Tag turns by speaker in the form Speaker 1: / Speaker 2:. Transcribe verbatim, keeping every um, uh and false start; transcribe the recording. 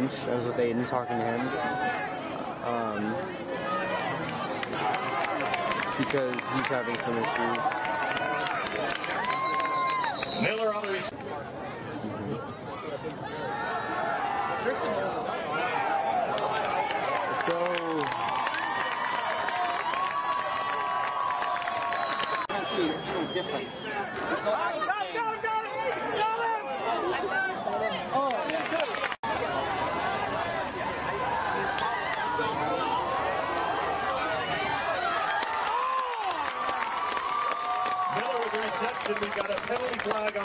Speaker 1: bench. I was with Aiden talking to him. Um, because he's having some issues.
Speaker 2: Miller on the receiver.
Speaker 1: Let's go.
Speaker 3: See, see the difference. It's all act the same. Go, go, go, oh, yeah.
Speaker 2: Miller with the reception. We got a penalty flag.